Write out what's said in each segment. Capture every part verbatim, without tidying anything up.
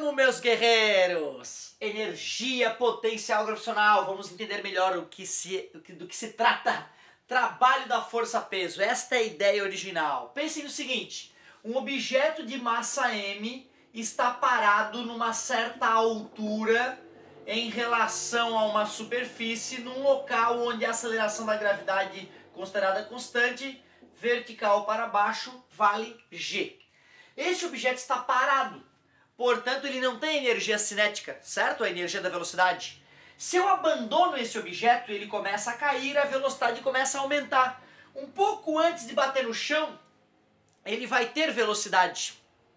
Vamos, meus guerreiros! Energia potencial gravitacional. Vamos entender melhor o que se, do que se trata. Trabalho da força-peso. Esta é a ideia original. Pensem no seguinte. Um objeto de massa m está parado numa certa altura em relação a uma superfície num local onde a aceleração da gravidade considerada constante, vertical para baixo, vale g. Este objeto está parado. Portanto, ele não tem energia cinética, certo? A energia da velocidade. Se eu abandono esse objeto, ele começa a cair, a velocidade começa a aumentar. Um pouco antes de bater no chão, ele vai ter velocidade.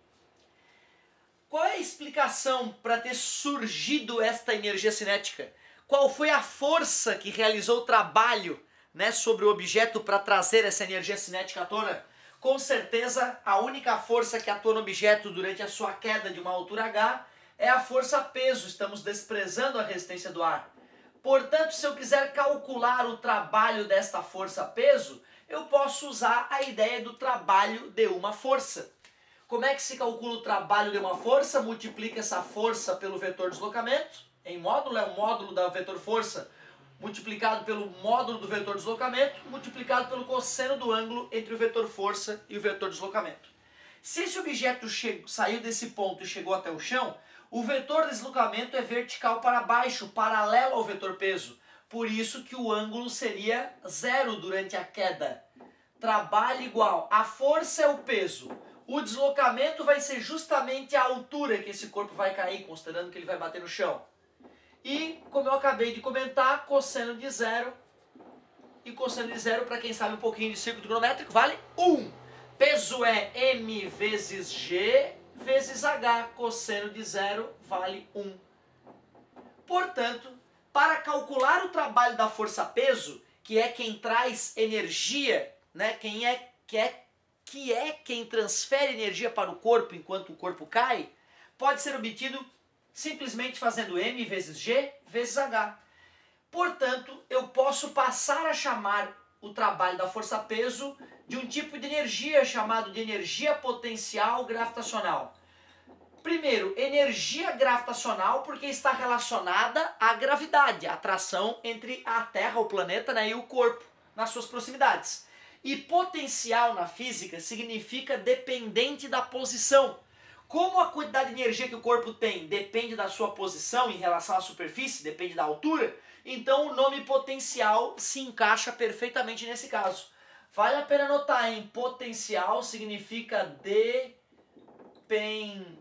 Qual é a explicação para ter surgido esta energia cinética? Qual foi a força que realizou o trabalho, né, sobre o objeto para trazer essa energia cinética à tona? Com certeza, a única força que atua no objeto durante a sua queda de uma altura h é a força-peso. Estamos desprezando a resistência do ar. Portanto, se eu quiser calcular o trabalho desta força-peso, eu posso usar a ideia do trabalho de uma força. Como é que se calcula o trabalho de uma força? Multiplica essa força pelo vetor deslocamento. Em módulo, é o módulo da vetor força multiplicado pelo módulo do vetor deslocamento, multiplicado pelo cosseno do ângulo entre o vetor força e o vetor deslocamento. Se esse objeto saiu desse ponto e chegou até o chão, o vetor deslocamento é vertical para baixo, paralelo ao vetor peso. Por isso que o ângulo seria zero durante a queda. Trabalho igual, a força é o peso. O deslocamento vai ser justamente a altura que esse corpo vai cair, considerando que ele vai bater no chão. E, como eu acabei de comentar, cosseno de zero. E cosseno de zero, para quem sabe um pouquinho de círculo trigonométrico, vale um. Peso é m vezes g vezes h. Cosseno de zero vale um. Portanto, para calcular o trabalho da força-peso, que é quem traz energia, né, quem é, que, é, que é quem transfere energia para o corpo enquanto o corpo cai, pode ser obtido simplesmente fazendo m vezes g vezes h. Portanto, eu posso passar a chamar o trabalho da força-peso de um tipo de energia chamado de energia potencial gravitacional. Primeiro, energia gravitacional porque está relacionada à gravidade, a atração entre a Terra, o planeta, né, e o corpo nas suas proximidades. E potencial na física significa dependente da posição. Como a quantidade de energia que o corpo tem depende da sua posição em relação à superfície, depende da altura, então o nome potencial se encaixa perfeitamente nesse caso. Vale a pena notar, hein? Potencial significa dependente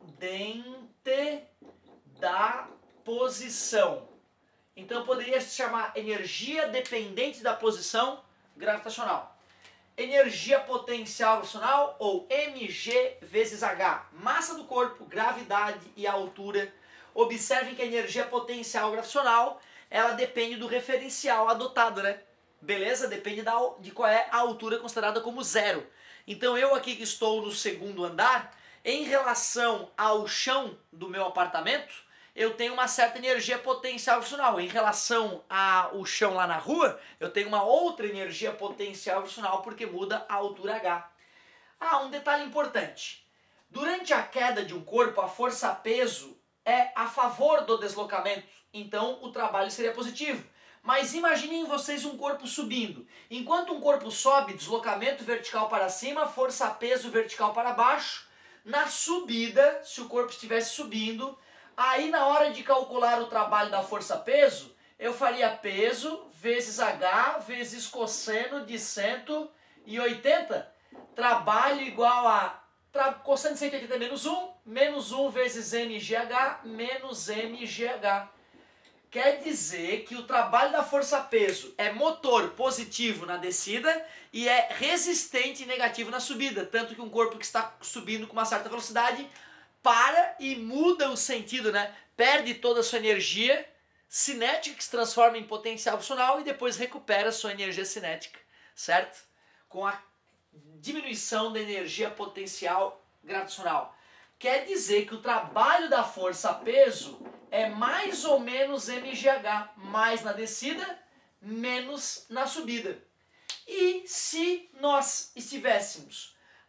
da posição. Então poderia se chamar energia dependente da posição gravitacional. Energia potencial gravitacional, ou mg vezes h. Massa do corpo, gravidade e altura. Observem que a energia potencial gravitacional, ela depende do referencial adotado, né? Beleza? Depende da, de qual é a altura considerada como zero. Então eu aqui que estou no segundo andar, em relação ao chão do meu apartamento, eu tenho uma certa energia potencial gravitacional. Em relação ao chão lá na rua, eu tenho uma outra energia potencial gravitacional porque muda a altura h. Ah, um detalhe importante. Durante a queda de um corpo, a força-peso é a favor do deslocamento. Então, o trabalho seria positivo. Mas imaginem vocês um corpo subindo. Enquanto um corpo sobe, deslocamento vertical para cima, força-peso vertical para baixo. Na subida, se o corpo estivesse subindo, aí na hora de calcular o trabalho da força-peso, eu faria peso vezes h vezes cosseno de cento e oitenta. Trabalho igual a tra, cosseno de cento e oitenta menos um, menos um vezes mgh menos mgh. Quer dizer que o trabalho da força-peso é motor positivo na descida e é resistente e negativo na subida. Tanto que um corpo que está subindo com uma certa velocidade para e muda o sentido, né? Perde toda a sua energia cinética, que se transforma em potencial gravitacional, e depois recupera a sua energia cinética, certo? Com a diminuição da energia potencial gravitacional. Quer dizer que o trabalho da força-peso é mais ou menos mgh, mais na descida, menos na subida. E se nós estivéssemos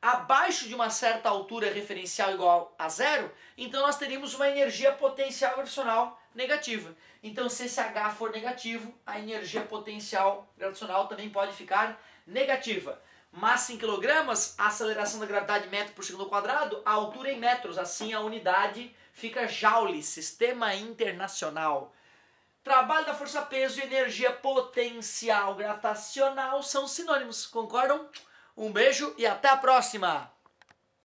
abaixo de uma certa altura referencial igual a zero, então nós teríamos uma energia potencial gravitacional negativa. Então se esse H for negativo, a energia potencial gravitacional também pode ficar negativa. Massa em quilogramas, a aceleração da gravidade em metro por segundo ao quadrado, a altura em metros, assim a unidade fica joule, sistema internacional. Trabalho da força-peso e energia potencial gravitacional são sinônimos, concordam? Um beijo e até a próxima!